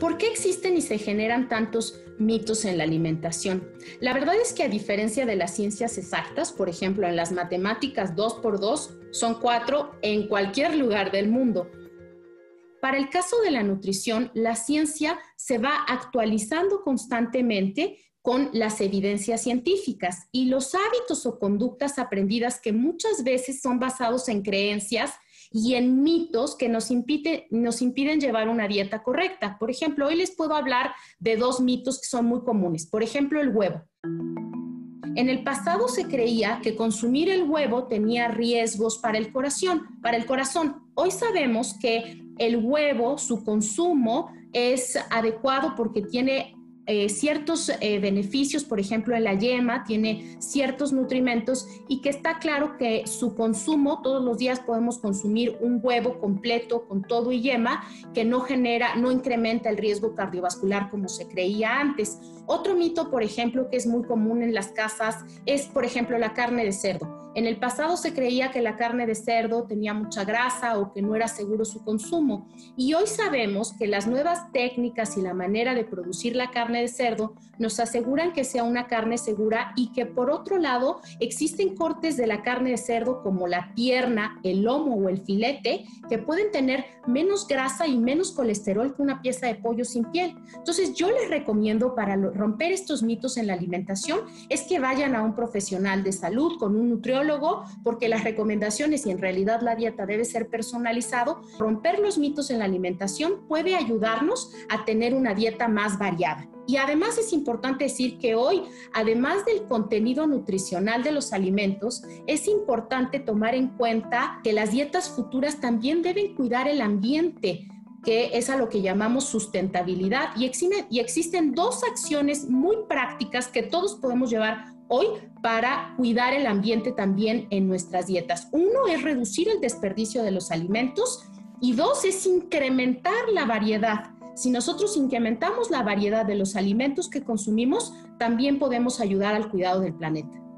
¿Por qué existen y se generan tantos mitos en la alimentación? La verdad es que a diferencia de las ciencias exactas, por ejemplo, en las matemáticas 2 por 2 son 4 en cualquier lugar del mundo. Para el caso de la nutrición, la ciencia se va actualizando constantemente con las evidencias científicas y los hábitos o conductas aprendidas que muchas veces son basados en creencias y en mitos que nos impiden llevar una dieta correcta. Por ejemplo, hoy les puedo hablar de 2 mitos que son muy comunes. Por ejemplo, el huevo. En el pasado se creía que consumir el huevo tenía riesgos para el corazón. Hoy sabemos que el huevo, su consumo es adecuado porque tiene ciertos beneficios, por ejemplo, en la yema tiene ciertos nutrimentos y que está claro que su consumo, todos los días podemos consumir un huevo completo con todo y yema que no incrementa el riesgo cardiovascular como se creía antes. Otro mito, por ejemplo, que es muy común en las casas es, por ejemplo, la carne de cerdo. En el pasado se creía que la carne de cerdo tenía mucha grasa o que no era seguro su consumo. Y hoy sabemos que las nuevas técnicas y la manera de producir la carne de cerdo nos aseguran que sea una carne segura y que, por otro lado, existen cortes de la carne de cerdo como la pierna, el lomo o el filete que pueden tener menos grasa y menos colesterol que una pieza de pollo sin piel. Entonces, yo les recomiendo para romper estos mitos en la alimentación es que vayan a un profesional de salud con un nutriólogo, porque las recomendaciones y en realidad la dieta debe ser personalizado. Romper los mitos en la alimentación puede ayudarnos a tener una dieta más variada. Y además es importante decir que hoy, además del contenido nutricional de los alimentos, es importante tomar en cuenta que las dietas futuras también deben cuidar el ambiente, que es a lo que llamamos sustentabilidad. Y existen 2 acciones muy prácticas que todos podemos llevar hoy para cuidar el ambiente también en nuestras dietas. 1 es reducir el desperdicio de los alimentos y 2 es incrementar la variedad. Si nosotros incrementamos la variedad de los alimentos que consumimos, también podemos ayudar al cuidado del planeta.